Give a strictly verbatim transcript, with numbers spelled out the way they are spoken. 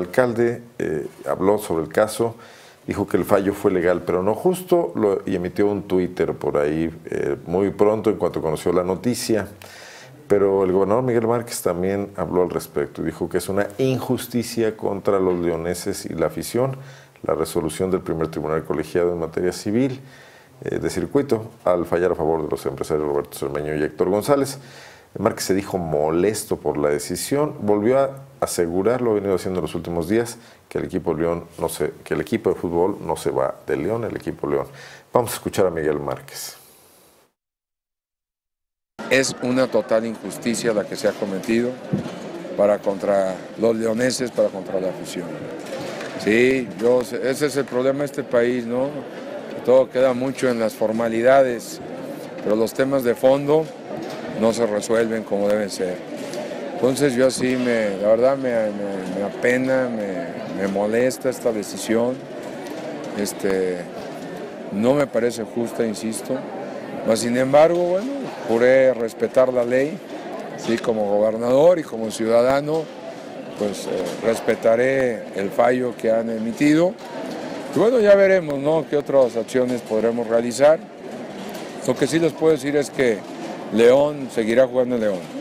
El alcalde eh, habló sobre el caso, dijo que el fallo fue legal, pero no justo, lo, y emitió un Twitter por ahí eh, muy pronto en cuanto conoció la noticia. Pero el gobernador Miguel Márquez también habló al respecto y dijo que es una injusticia contra los leoneses y la afición la resolución del primer tribunal colegiado en materia civil eh, de circuito al fallar a favor de los empresarios Roberto Cermeño y Héctor González. Márquez se dijo molesto por la decisión, volvió a asegurar, lo ha venido haciendo en los últimos días, que el equipo León no se, que el equipo de fútbol no se va de León, el equipo León. Vamos a escuchar a Miguel Márquez. Es una total injusticia la que se ha cometido para contra los leoneses, para contra la afición. Sí, yo, ese es el problema de este país, ¿no? Todo queda mucho en las formalidades, pero los temas de fondo no se resuelven como deben ser. Entonces yo sí, me, la verdad me, me, me apena, me, me molesta esta decisión. Este, no me parece justa, insisto. Mas, sin embargo, bueno, juré respetar la ley, sí, como gobernador y como ciudadano, pues eh, respetaré el fallo que han emitido. Y bueno, ya veremos, ¿no?, qué otras acciones podremos realizar. Lo que sí les puedo decir es que León seguirá jugando en León.